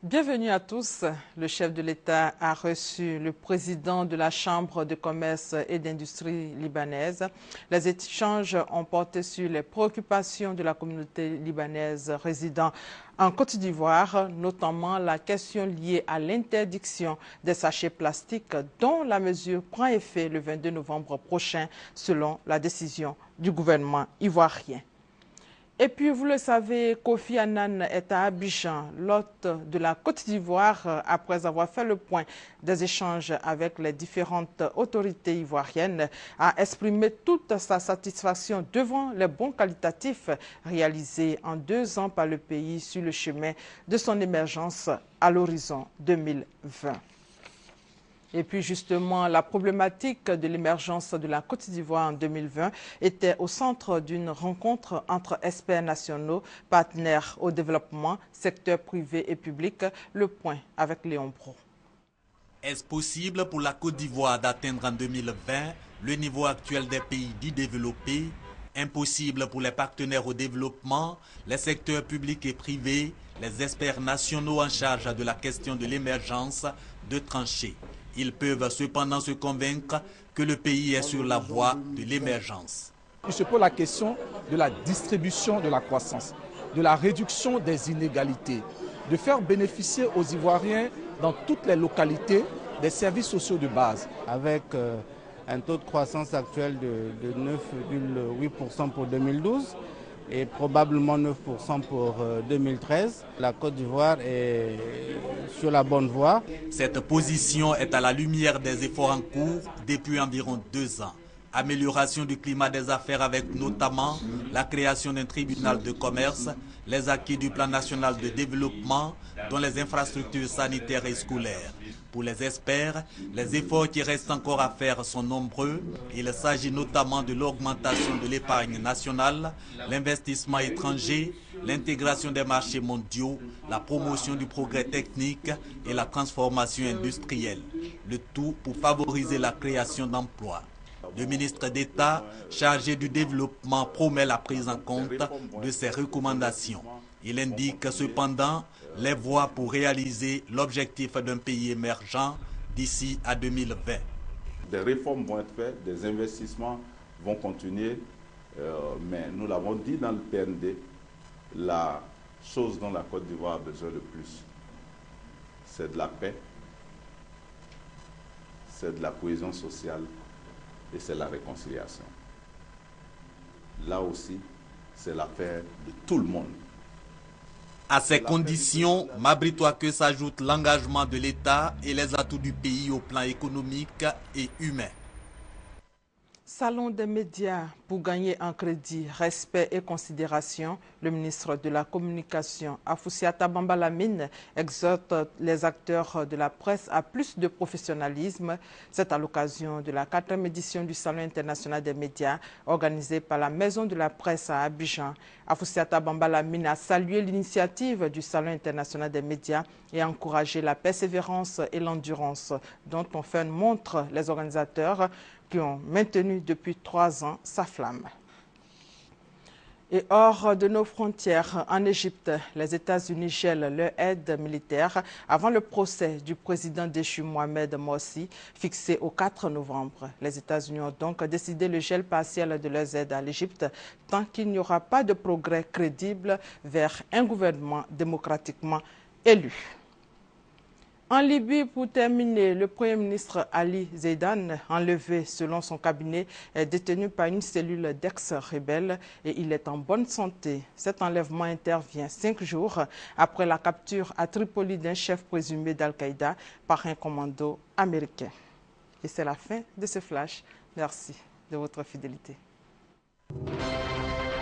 Bienvenue à tous. Le chef de l'État a reçu le président de la Chambre de commerce et d'industrie libanaise. Les échanges ont porté sur les préoccupations de la communauté libanaise résidant en Côte d'Ivoire, notamment la question liée à l'interdiction des sachets plastiques dont la mesure prend effet le 22 novembre prochain selon la décision du gouvernement ivoirien. Et puis, vous le savez, Kofi Annan est à Abidjan, l'hôte de la Côte d'Ivoire, après avoir fait le point des échanges avec les différentes autorités ivoiriennes, a exprimé toute sa satisfaction devant les bons qualitatifs réalisés en 2 ans par le pays sur le chemin de son émergence à l'horizon 2020. Et puis justement, la problématique de l'émergence de la Côte d'Ivoire en 2020 était au centre d'une rencontre entre experts nationaux, partenaires au développement, secteur privé et public. Le point avec Léon Bro. Est-ce possible pour la Côte d'Ivoire d'atteindre en 2020 le niveau actuel des pays dits développés? Impossible pour les partenaires au développement, les secteurs publics et privés, les experts nationaux en charge de la question de l'émergence de trancher. Ils peuvent cependant se convaincre que le pays est sur la voie de l'émergence. Il se pose la question de la distribution de la croissance, de la réduction des inégalités, de faire bénéficier aux Ivoiriens dans toutes les localités des services sociaux de base. Avec un taux de croissance actuel de 9,8% pour 2012 et probablement 9% pour 2013. La Côte d'Ivoire est sur la bonne voie. Cette position est à la lumière des efforts en cours depuis environ 2 ans. Amélioration du climat des affaires avec notamment la création d'un tribunal de commerce, les acquis du plan national de développement, dont les infrastructures sanitaires et scolaires. Pour les experts, les efforts qui restent encore à faire sont nombreux. Il s'agit notamment de l'augmentation de l'épargne nationale, l'investissement étranger, l'intégration des marchés mondiaux, la promotion du progrès technique et la transformation industrielle. Le tout pour favoriser la création d'emplois. Le ministre d'État chargé du développement promet la prise en compte de ces recommandations. Il indique cependant les voies pour réaliser l'objectif d'un pays émergent d'ici à 2020. Des réformes vont être faites, des investissements vont continuer, mais nous l'avons dit dans le PND, la chose dont la Côte d'Ivoire a besoin le plus, c'est de la paix, c'est de la cohésion sociale et c'est la réconciliation. Là aussi, c'est l'affaire de tout le monde. À ces conditions, Mabritois que s'ajoute l'engagement de l'État et les atouts du pays au plan économique et humain. Salon des médias pour gagner en crédit, respect et considération. Le ministre de la Communication, Afoussiata Bamba Lamine, exhorte les acteurs de la presse à plus de professionnalisme. C'est à l'occasion de la 4e édition du Salon international des médias organisé par la Maison de la presse à Abidjan. Afoussiata Bamba Lamine a salué l'initiative du Salon international des médias et encouragé la persévérance et l'endurance dont ont fait montre les organisateurs qui ont maintenu depuis 3 ans sa flamme. Et hors de nos frontières, en Égypte, les États-Unis gèlent leur aide militaire avant le procès du président déchu Mohamed Morsi, fixé au 4 novembre. Les États-Unis ont donc décidé le gel partiel de leurs aides à l'Égypte tant qu'il n'y aura pas de progrès crédible vers un gouvernement démocratiquement élu. En Libye, pour terminer, le Premier ministre Ali Zeidan, enlevé selon son cabinet, est détenu par une cellule d'ex-rebelles et il est en bonne santé. Cet enlèvement intervient 5 jours après la capture à Tripoli d'un chef présumé d'Al-Qaïda par un commando américain. Et c'est la fin de ce flash. Merci de votre fidélité.